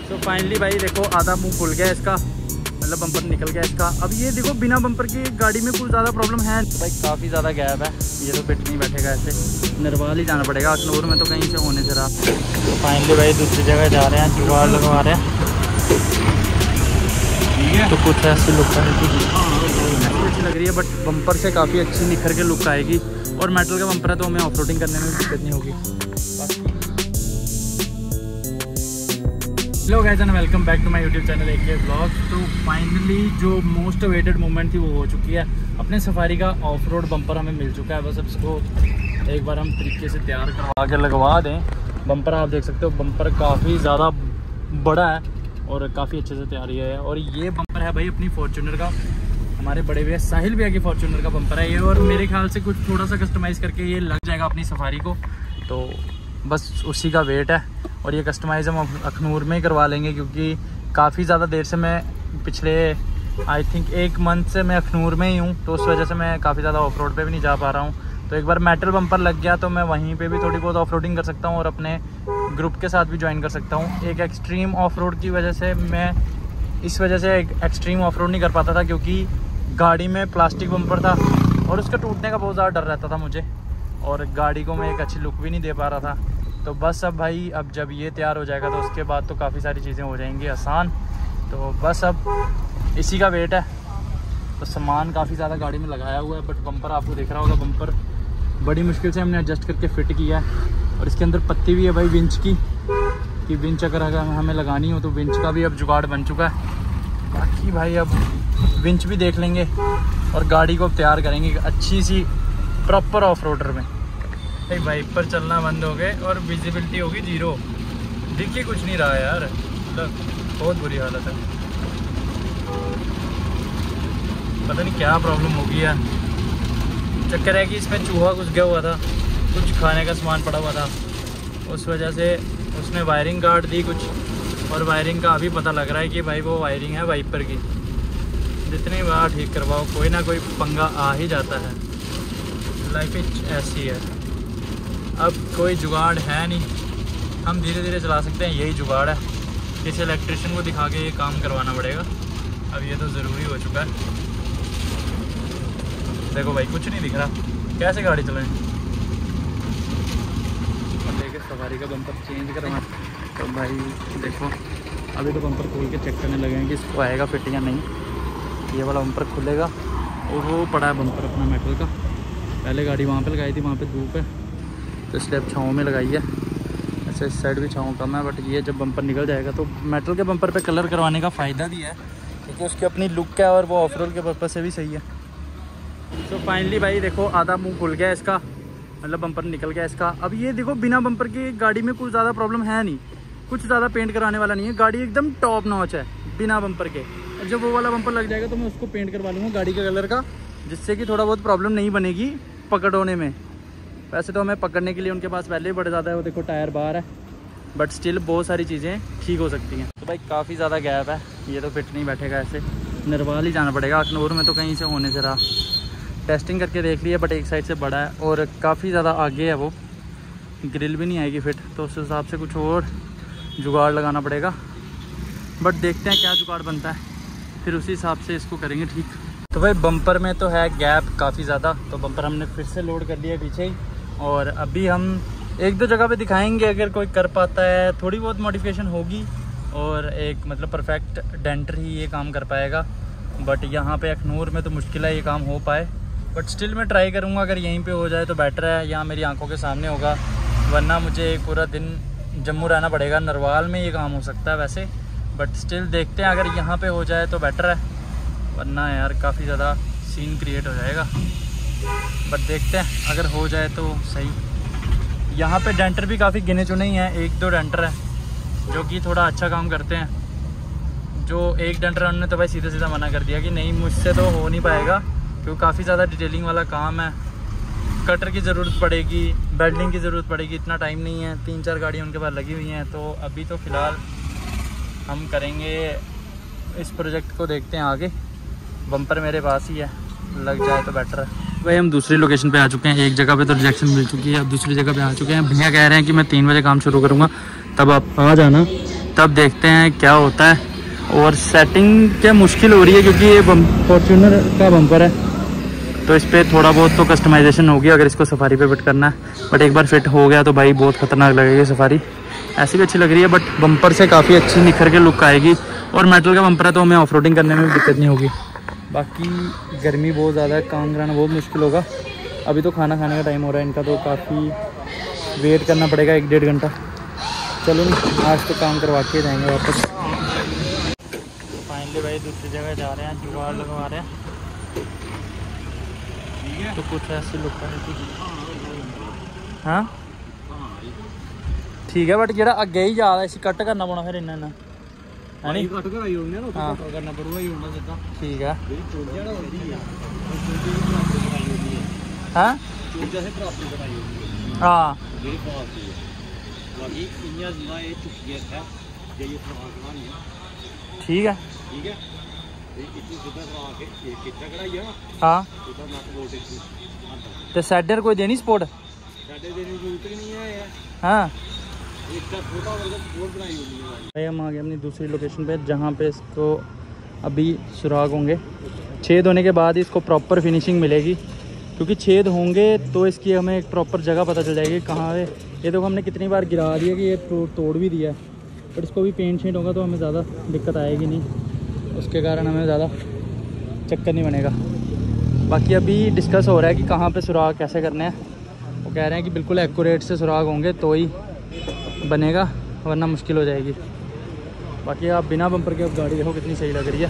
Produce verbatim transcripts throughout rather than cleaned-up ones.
तो फाइनली भाई देखो आधा मुंह खुल गया इसका, मतलब बम्पर निकल गया इसका। अब ये देखो बिना बम्पर की गाड़ी में कुछ ज़्यादा प्रॉब्लम है तो भाई काफ़ी ज़्यादा गैप है, ये तो फिट नहीं बैठेगा ऐसे, नरवाल ही जाना पड़ेगा, अखनूर में तो कहीं से होने से रहा। तो फाइनली भाई दूसरी जगह जा रहे हैं, जुगाड़ लगवा रहे हैं, ठीक है। तो कुछ ऐसी लुक अच्छी लग रही है, बट बम्पर से काफ़ी अच्छी निखर के लुक आएगी, और मेटल का बम्पर है तो हमें ऑफ रोडिंग करने में दिक्कत नहीं होगी। Hello guys and welcome back to my YouTube channel A K blog. तो फाइनली जो मोस्ट अवेटेड मोमेंट थी वो हो चुकी है, अपने सफारी का ऑफ रोड बम्पर हमें मिल चुका है। बस अब इसको एक बार हम तरीके से तैयार करवा के लगवा दें। बम्पर आप देख सकते हो, बम्पर काफ़ी ज़्यादा बड़ा है और काफ़ी अच्छे से तैयार किया है। और ये बम्पर है भाई अपनी फॉर्च्यूनर का, हमारे बड़े भैया साहिल भैया की फॉर्च्यूनर का बम्पर है ये, और मेरे ख्याल से कुछ थोड़ा सा कस्टमाइज़ करके ये लग जाएगा अपनी सफारी को, तो बस उसी का वेट है। और ये कस्टमाइज़ हम अखनूर में ही करवा लेंगे, क्योंकि काफ़ी ज़्यादा देर से मैं पिछले आई थिंक एक मंथ से मैं अखनूर में ही हूँ, तो उस वजह से मैं काफ़ी ज़्यादा ऑफ रोड पर भी नहीं जा पा रहा हूँ। तो एक बार मेटल बम्पर लग गया तो मैं वहीं पे भी थोड़ी बहुत ऑफ रोडिंग कर सकता हूँ और अपने ग्रुप के साथ भी ज्वाइन कर सकता हूँ। एक एक्सट्रीम ऑफ रोड की वजह से मैं इस वजह से एक एक्सट्रीम ऑफ रोड नहीं कर पाता था, क्योंकि गाड़ी में प्लास्टिक बम्पर था और उसका टूटने का बहुत ज़्यादा डर रहता था मुझे, और गाड़ी को मैं एक अच्छी लुक भी नहीं दे पा रहा था। तो बस अब भाई अब जब ये तैयार हो जाएगा तो उसके बाद तो काफ़ी सारी चीज़ें हो जाएंगी आसान। तो बस अब इसी का वेट है। तो सामान काफ़ी ज़्यादा गाड़ी में लगाया हुआ है, बट बम्पर आपको दिख रहा होगा, बम्पर बड़ी मुश्किल से हमने एडजस्ट करके फ़िट किया है। और इसके अंदर पत्ती भी है भाई विंच की, कि विंच अगर अगर हमें लगानी हो तो विंच का भी अब जुगाड़ बन चुका है। बाकी भाई अब विंच भी देख लेंगे और गाड़ी को अब तैयार करेंगे अच्छी सी प्रॉपर ऑफ रोडर में। भाई बाइक पर चलना बंद हो गए और विजिबिलिटी होगी जीरो, दिख ही कुछ नहीं रहा यार, मतलब बहुत बुरी हालत है। पता नहीं क्या प्रॉब्लम होगी यार। चक्कर है कि इसमें चूहा घुस गया हुआ था, कुछ खाने का सामान पड़ा हुआ था, उस वजह से उसने वायरिंग काट दी कुछ, और वायरिंग का अभी पता लग रहा है कि भाई वो वायरिंग है वाइपर की। जितनी बार ठीक करवाओ कोई ना कोई पंगा आ ही जाता है, लाइफ ऐसी है। अब कोई जुगाड़ है नहीं, हम धीरे धीरे चला सकते हैं, यही जुगाड़ है। किसी इलेक्ट्रिशियन को दिखा के ये काम करवाना पड़ेगा, अब ये तो ज़रूरी हो चुका है। देखो भाई कुछ नहीं दिख रहा, कैसे गाड़ी चलाएं। देखिए सवारी का बम्पर चेंज करवा, तो भाई देखो अभी तो बम्पर खोल के चेक करने लगे हैं कि इसको आएगा फिट या नहीं। ये वाला बम्पर खुलेगा और वो पड़ा है बम्पर अपना मेटल का, पहले गाड़ी वहाँ पे लगाई थी, वहाँ पे धूप है तो इसलिए अब छाँव में लगाई है। अच्छा इस साइड भी छाँव कम है, बट ये जब बम्पर निकल जाएगा तो मेटल के बम्पर पे कलर करवाने का फ़ायदा भी है, क्योंकि उसकी अपनी लुक है और वो ऑफ रोड के पर्पज़ से भी सही है। तो फाइनली भाई देखो आधा मुंह खुल गया इसका, मतलब बम्पर निकल गया इसका। अब ये देखो बिना बम्पर की गाड़ी में कुछ ज़्यादा प्रॉब्लम है नहीं, कुछ ज़्यादा पेंट कराने वाला नहीं है, गाड़ी एकदम टॉप नॉच है बिना बम्पर के। जब वो वाला बम्पर लग जाएगा तो मैं उसको पेंट करवा लूँगा गाड़ी के कलर का, जिससे कि थोड़ा बहुत प्रॉब्लम नहीं बनेगी पकड़ने में। वैसे तो हमें पकड़ने के लिए उनके पास पहले ही बड़े ज़्यादा है, वो देखो टायर बाहर है, बट स्टिल बहुत सारी चीज़ें ठीक हो सकती हैं। तो भाई काफ़ी ज़्यादा गैप है, ये तो फिट नहीं बैठेगा ऐसे, नरवाल ही जाना पड़ेगा, अखनूर में तो कहीं से होने से रहा। टेस्टिंग करके देख लिया, बट एक साइड से बड़ा है और काफ़ी ज़्यादा आगे है, वो ग्रिल भी नहीं आएगी फिट, तो उस हिसाब से कुछ और जुगाड़ लगाना पड़ेगा। बट देखते हैं क्या जुगाड़ बनता है, फिर उसी हिसाब से इसको करेंगे ठीक। तो भाई बम्पर में तो है गैप काफ़ी ज़्यादा, तो बम्पर हमने फिर से लोड कर लिया पीछे ही, और अभी हम एक दो जगह पे दिखाएंगे, अगर कोई कर पाता है थोड़ी बहुत मॉडिफिकेशन होगी, और एक मतलब परफेक्ट डेंटर ही ये काम कर पाएगा। बट यहाँ पे अखनूर में तो मुश्किल है ये काम हो पाए, बट स्टिल मैं ट्राई करूँगा, अगर यहीं पे हो जाए तो बेटर है, यहाँ मेरी आंखों के सामने होगा, वरना मुझे एक पूरा दिन जम्मू रहना पड़ेगा। नरवाल में ये काम हो सकता है वैसे, बट स्टिल देखते हैं, अगर यहाँ पे हो जाए तो बेटर है, वरना यार काफ़ी ज़्यादा सीन क्रिएट हो जाएगा। बट देखते हैं अगर हो जाए तो सही। यहाँ पे डेंटर भी काफ़ी गिने चुने ही हैं, एक दो डेंटर हैं जो कि थोड़ा अच्छा काम करते हैं। जो एक डेंटर है उन्होंने तो भाई सीधा सीधा मना कर दिया कि नहीं मुझसे तो हो नहीं पाएगा, क्योंकि काफ़ी ज़्यादा डिटेलिंग वाला काम है, कटर की ज़रूरत पड़ेगी, बेल्डिंग की ज़रूरत पड़ेगी, इतना टाइम नहीं है, तीन चार गाड़ियाँ उनके पास लगी हुई हैं। तो अभी तो फ़िलहाल हम करेंगे इस प्रोजेक्ट को, देखते हैं आगे। बम्पर मेरे पास ही है, लग जाए तो बेटर है। भाई हम दूसरी लोकेशन पे आ चुके हैं, एक जगह पे तो रिजेक्शन मिल चुकी है, अब दूसरी जगह पे आ चुके हैं। भैया कह रहे हैं कि मैं तीन बजे काम शुरू करूँगा, तब आप आ जाना, तब देखते हैं क्या होता है। और सेटिंग क्या मुश्किल हो रही है क्योंकि ये फॉर्च्यूनर का बम्पर है, तो इस पर थोड़ा बहुत तो कस्टमाइजेशन होगी अगर इसको सफारी पे फिट करना है। बट एक बार फिट हो गया तो भाई बहुत ख़तरनाक लगेगी सफारी। ऐसी भी अच्छी लग रही है बट बम्पर से काफ़ी अच्छी निखर के लुक आएगी। और मेटल का बम्पर है तो हमें ऑफ रोडिंग करने में भी दिक्कत नहीं होगी। बाकी गर्मी बहुत ज़्यादा है, काम कराना बहुत मुश्किल होगा। अभी तो खाना खाने का टाइम हो रहा है इनका, तो काफ़ी वेट करना पड़ेगा एक डेढ़ घंटा। चलो आज तो काम करवा के जाएंगे वापस। फाइनली भाई दूसरी जगह जा रहे हैं, जुगाड़ लगवा रहे हैं। तो कुछ ऐसी लुक है। हाँ ठीक है बट जो अगे ही जा रहा है इसे कट करना पौना फिर इन्ना इन्ना है नी कट कराई होनी ना। हाँ करना पड़ूगा ही होना सीधा। ठीक है हाँ हाँ ठीक है हाँ तो सैडर कोई देनी सपोर्ट हाँ। भाई हम आ गए अपनी दूसरी लोकेशन पे जहाँ पे इसको अभी सुराग होंगे। छेद होने के बाद इसको प्रॉपर फिनिशिंग मिलेगी, क्योंकि छेद होंगे तो इसकी हमें एक प्रॉपर जगह पता चल जाएगी कहाँ है। ये देखो हमने कितनी बार गिरा दिया कि ये तोड़ भी दिया है, बट इसको भी पेंट शेंट होगा तो हमें ज़्यादा दिक्कत आएगी नहीं, उसके कारण हमें ज़्यादा चक्कर नहीं बनेगा। बाकी अभी डिस्कस हो रहा है कि कहाँ पे सुराग कैसे करने हैं। वो कह रहे हैं कि बिल्कुल एक्यूरेट से सुराग होंगे तो ही बनेगा, वरना मुश्किल हो जाएगी। बाकी आप बिना बम्पर के अब गाड़ी देखो कितनी सही लग रही है।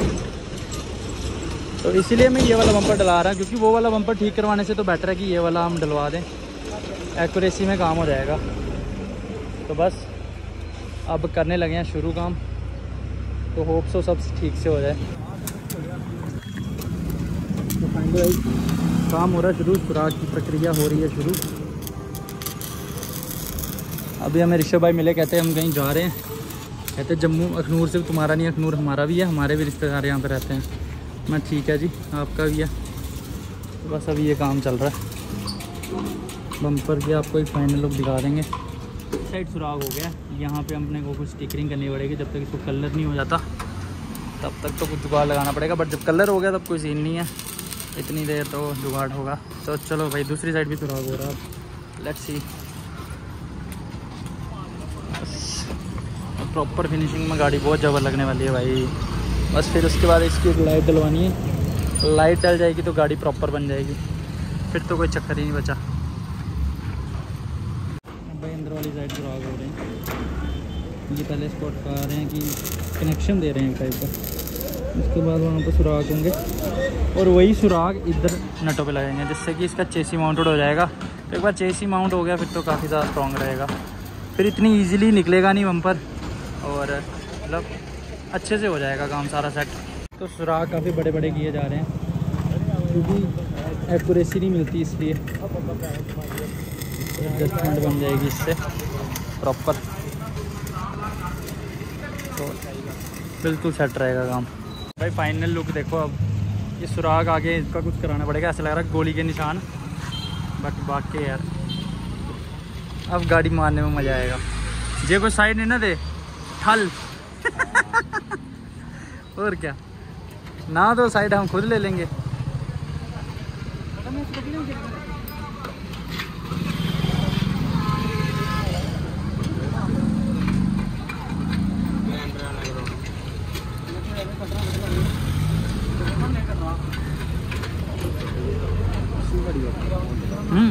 तो इसीलिए मैं ये वाला बम्पर डला रहा हूँ, क्योंकि वो वाला बम्पर ठीक करवाने से तो बेटर है कि ये वाला हम डलवा दें, एक्यूरेसी में काम हो जाएगा। तो बस अब करने लगे हैं शुरू काम, तो होप सो सब ठीक से हो जाए। तो फाइनली काम हो रहा है शुरू, सुराग की प्रक्रिया हो रही है शुरू। अभी हमें ऋषभ भाई मिले, कहते हैं हम कहीं जा रहे हैं, कहते जम्मू अखनूर से तुम्हारा नहीं अखनूर हमारा भी है, हमारे भी रिश्तेदार यहाँ पे रहते हैं। मैं ठीक है जी आपका भी है। तो बस अभी ये काम चल रहा है, बम्पर की आपको एक फाइनल लुक दिखा देंगे। साइड सुराग हो गया, यहाँ पे अपने को कुछ स्टिकरिंग करनी पड़ेगी, जब तक इसको कलर नहीं हो जाता तब तक तो कुछ जुगाड़ लगाना पड़ेगा। बट जब कलर हो गया तब कोई सीन नहीं है, इतनी देर तो जुगाड़ होगा। तो चलो भाई दूसरी साइड भी सुराग हो रहा है, लेट्स सी। प्रॉपर फिनिशिंग में गाड़ी बहुत ज़बर लगने वाली है भाई। बस फिर उसके बाद इसकी एक लाइट डलवानी है, लाइट डल जाएगी तो गाड़ी प्रॉपर बन जाएगी, फिर तो कोई चक्कर ही नहीं बचा। भाई अंदर वाली साइड सुराग हो रहे हैं, ये पहले इसको अटका रहे हैं कि कनेक्शन दे रहे हैं एक टाइप का, उसके बाद वहाँ पर सुराग होंगे और वही सुराग इधर नटों पे लगाएंगे, जिससे कि इसका चेसी माउंटेड हो जाएगा। तो एक बार चेसी माउंट हो गया फिर तो काफ़ी ज़्यादा स्ट्रॉन्ग रहेगा, फिर इतनी ईजिली निकलेगा नहीं बम्पर, और मतलब अच्छे से हो जाएगा काम सारा सेट। तो सुराग काफ़ी बड़े बड़े किए जा रहे हैं क्योंकि एक्यूरेसी नहीं मिलती, इसलिए एडजस्टमेंट बन जाएगी इससे प्रॉपर, तो बिल्कुल सेट रहेगा काम। भाई फाइनल लुक देखो, अब ये सुराग आगे इसका कुछ कराना पड़ेगा, ऐसा लग रहा है गोली के निशान, बाकी बाकी यार अब गाड़ी मारने में मज़ा आएगा। ये कोई साइड नहीं ना दे ठल और क्या ना, तो साइड हम खुद ले लेंगे। हम्म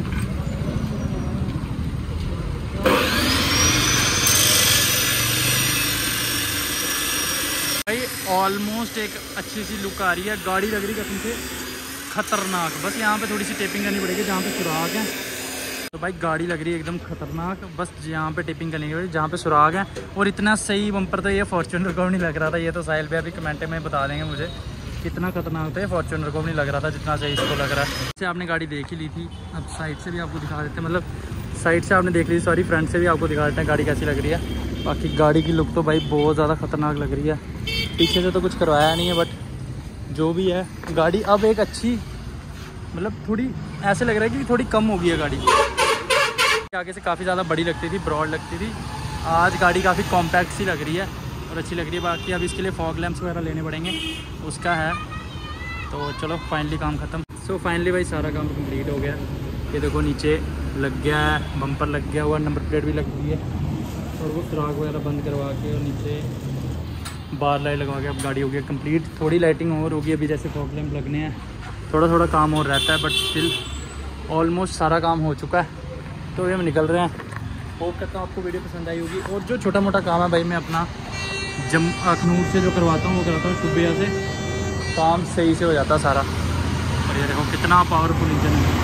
भाई ऑलमोस्ट एक अच्छी सी लुक आ रही है, गाड़ी लग रही है कसम से खतरनाक। बस यहाँ पे थोड़ी सी टेपिंग करनी पड़ेगी जहाँ पे सुराग है। तो भाई गाड़ी लग रही है एकदम खतरनाक, बस यहाँ पे टेपिंग करनी पड़ेगी जहाँ पे सुराग है। और इतना सही बम्पर तो ये फॉर्च्यूनर को भी नहीं लग रहा था, ये तो साहिल पे अभी कमेंट में बता देंगे मुझे कितना खतरनाक था, ये फॉर्च्यूनर को भी नहीं लग रहा था जितना सही इसको लग रहा है। इससे आपने गाड़ी देख ही ली थी, अब साइड से भी आपको दिखा देते हैं, मतलब साइड से आपने देख ली, सॉरी फ्रंट से भी आपको दिखा देते हैं गाड़ी कैसी लग रही है। बाकी गाड़ी की लुक तो भाई बहुत ज़्यादा खतरनाक लग रही है, पीछे से तो कुछ करवाया नहीं है, बट जो भी है गाड़ी अब एक अच्छी, मतलब थोड़ी ऐसे लग रहा है कि थोड़ी कम हो गई है गाड़ी, आगे से काफ़ी ज़्यादा बड़ी लगती थी, ब्रॉड लगती थी, आज गाड़ी काफ़ी कॉम्पैक्ट सी लग रही है और अच्छी लग रही है। बाकी अब इसके लिए फॉग लैंप्स वगैरह लेने पड़ेंगे, उसका है। तो चलो फाइनली काम ख़त्म। सो so, फाइनली भाई सारा काम कंप्लीट हो गया। ये देखो नीचे लग गया है, बम्पर लग गया हुआ, नंबर प्लेट भी लग गई है और वो सुराग वगैरह बंद करवा के और नीचे बार लाइट लगवा के अब गाड़ी हो गई कंप्लीट। थोड़ी लाइटिंग और होगी अभी, जैसे फॉग लैंप लगने हैं, थोड़ा थोड़ा काम और रहता है, बट स्टिल ऑलमोस्ट सारा काम हो चुका है। तो ये हम निकल रहे हैं। होप करता हूँ आपको वीडियो पसंद आई होगी। और जो छोटा मोटा काम है भाई मैं अपना जम अखनूर से जो करवाता हूँ वो कराता हूँ, शुभिया से, काम सही से हो जाता सारा। और ये देखो कितना पावरफुल इंजन है।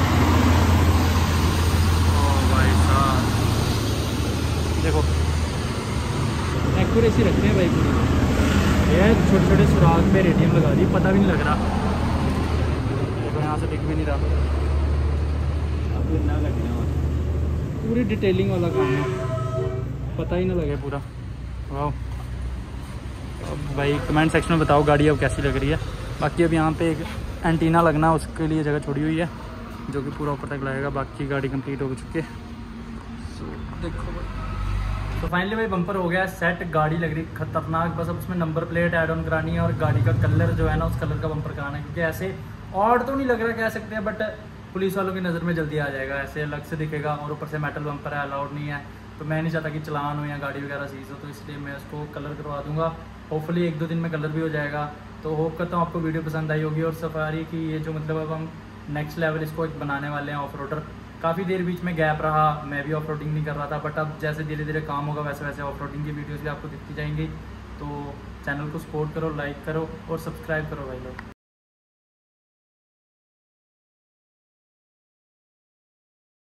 ओ भाई साहब देखो एक्यूरेसी रखते हैं भाई पूरी। ये छोटे छोटे सुराग पे रेडियम लगा दी, पता भी नहीं लग रहा। देखो यहाँ से दिख भी नहीं रहा। अब ना लग रहा, पूरी डिटेलिंग वाला काम है, पता ही ना लगे पूरा। वाह। अब भाई कमेंट सेक्शन में बताओ गाड़ी अब कैसी लग रही है। बाकी अब यहाँ पे एक एंटीना लगना है, उसके लिए जगह छोड़ी हुई है जो कि पूरा ऊपर तक लगेगा। बाकी गाड़ी कंप्लीट हो चुकी है। सो देखो तो फाइनली भाई बम्पर हो गया सेट, गाड़ी लग रही खतरनाक। बस अब उसमें नंबर प्लेट ऐड ऑन करानी है और गाड़ी का कलर जो है ना उस कलर का बम्पर कराना है, क्योंकि ऐसे ऑड तो नहीं लग रहा कह सकते हैं, बट पुलिस वालों की नज़र में जल्दी आ जाएगा, ऐसे अलग से दिखेगा। और ऊपर से मेटल बम्पर है, अलाउड नहीं है। तो मैं नहीं चाहता कि चलान हो या गाड़ी वगैरह सीज हो, तो इसलिए मैं उसको कलर करवा दूंगा। होपफुली एक दो दिन में कलर भी हो जाएगा। तो होप करता हूँ आपको वीडियो पसंद आई होगी। और सफारी की ये जो मतलब अब हम नेक्स्ट लेवल इसको एक बनाने वाले हैं ऑफ रोडर। काफ़ी देर बीच में गैप रहा, मैं भी ऑफ रोडिंग नहीं कर रहा था, बट अब जैसे धीरे धीरे काम होगा वैसे वैसे ऑफ रोडिंग की वीडियोज़ भी आपको दिखती जाएंगी। तो चैनल को सपोर्ट करो, लाइक करो और सब्सक्राइब करो भाई लोग।